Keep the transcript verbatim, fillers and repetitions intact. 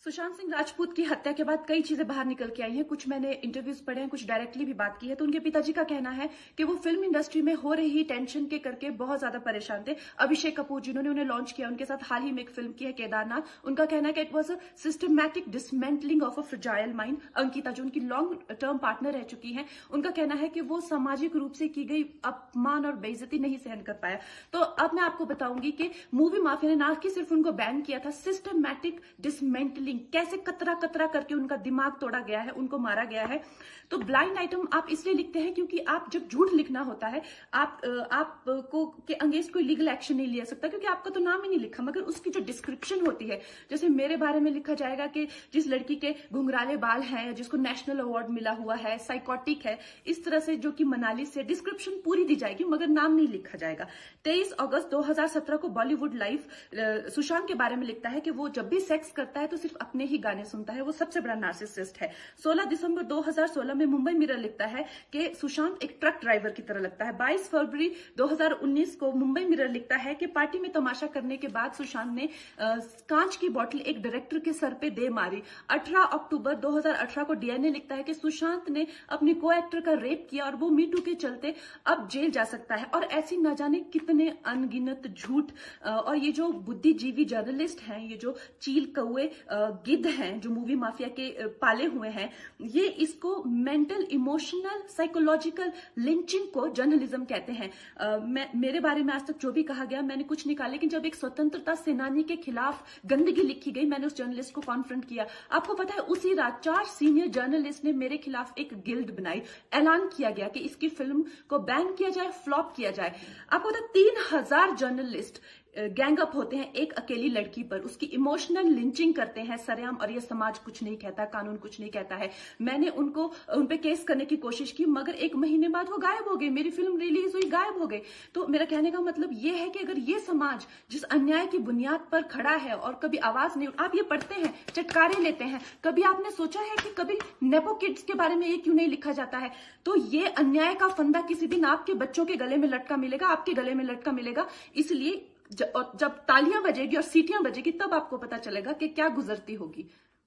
सुशांत सिंह राजपूत की हत्या के बाद कई चीजें बाहर निकल के आई हैं। कुछ मैंने इंटरव्यूज पढ़े हैं, कुछ डायरेक्टली भी बात की है। तो उनके पिताजी का कहना है कि वो फिल्म इंडस्ट्री में हो रही टेंशन के करके बहुत ज्यादा परेशान थे। अभिषेक कपूर जिन्होंने उन्हें लॉन्च किया, उनके साथ हाल ही में एक फिल्म की है केदारनाथ। उनका कहना है कि it was a systematic dismantling of a fragile mind. Ankita जो उनकी लॉन्ग टर्म पार्टनर रह चुकी है, उनका कहना है कि वो सामाजिक रूप से की गई अपमान और बेइज्जती नहीं सहन कर पाया। तो अब मैं आपको बताऊंगी कि मूवी माफिया ने ना कि सिर्फ उनको बैन किया था, सिस्टमैटिक डिसमेंटलिंग, कैसे कतरा कतरा करके उनका दिमाग तोड़ा गया है, उनको मारा गया है। तो ब्लाइंड आइटम आप इसलिए लिखते हैं क्योंकि आप जब झूठ लिखना होता है, आप आपको के अंगेंस्ट कोई लीगल एक्शन नहीं लिया सकता क्योंकि आपका तो नाम ही नहीं लिखा, मगर उसकी जो डिस्क्रिप्शन होती है, जैसे मेरे बारे में लिखा जाएगा कि जिस लड़की के घुंघराले बाल हैं, जिसको नेशनल अवार्ड मिला हुआ है, साइकोटिक है, इस तरह से जो कि मनाली से डिस्क्रिप्शन पूरी दी जाएगी मगर नाम नहीं लिखा जाएगा। तेईस अगस्त दो हजार सत्रह को बॉलीवुड लाइव सुशांत के बारे में लिखता है कि वो जब भी सेक्स करता है तो सिर्फ अपने ही गाने सुनता है, वो सबसे बड़ा नार्सिसिस्ट है। सोलह दिसंबर दो हजार सोलह में मुंबई मिरर लिखता है कि सुशांत एक ट्रक ड्राइवर की तरह लगता है। बाईस फरवरी दो हजार उन्नीस को मुंबई मिरर लिखता है कि पार्टी में तमाशा करने के बाद सुशांत ने आ, कांच की बोतल एक डायरेक्टर के सर पे दे मारी। अठारह अक्टूबर दो हजार अठारह को डीएनए लिखता है कि सुशांत ने अपनी को एक्टर का रेप किया और वो मीटू के चलते अब जेल जा सकता है। और ऐसी न जाने कितने अनगिनत झूठ। और ये जो बुद्धिजीवी जर्नलिस्ट हैं, ये जो चील कौए गिद्ध हैं जो मूवी माफिया के पाले हुए हैं, ये इसको मेंटल इमोशनल साइकोलॉजिकल लिंचिंग को जर्नलिज्म कहते हैं। uh, मैं मेरे बारे में आज तक जो भी कहा गया मैंने कुछ नहीं कहा, लेकिन जब एक स्वतंत्रता सेनानी के खिलाफ गंदगी लिखी गई, मैंने उस जर्नलिस्ट को कॉन्फ्रंट किया। आपको पता है उसी रात चार सीनियर जर्नलिस्ट ने मेरे खिलाफ एक गिल्ड बनाई, ऐलान किया गया कि इसकी फिल्म को बैन किया जाए, फ्लॉप किया जाए। आपको पता है तीन हजार जर्नलिस्ट गैंग अप होते हैं एक अकेली लड़की पर, उसकी इमोशनल लिंचिंग करते हैं सरेआम, और ये समाज कुछ नहीं कहता, कानून कुछ नहीं कहता है। मैंने उनको उन पे केस करने की कोशिश की मगर एक महीने बाद वो गायब हो गए, मेरी फिल्म रिलीज हुई, गायब हो गए। तो मेरा कहने का मतलब ये है कि अगर ये समाज जिस अन्याय की बुनियाद पर खड़ा है और कभी आवाज नहीं, आप ये पढ़ते हैं, चटकारे लेते हैं, कभी आपने सोचा है कि कभी नेपो किड्स के बारे में ये क्यों नहीं लिखा जाता है? तो ये अन्याय का फंदा किसी दिन आपके बच्चों के गले में लटका मिलेगा, आपके गले में लटका मिलेगा। इसलिए जब तालियां बजेगी और सीटियां बजेगी तब आपको पता चलेगा कि क्या गुजरती होगी।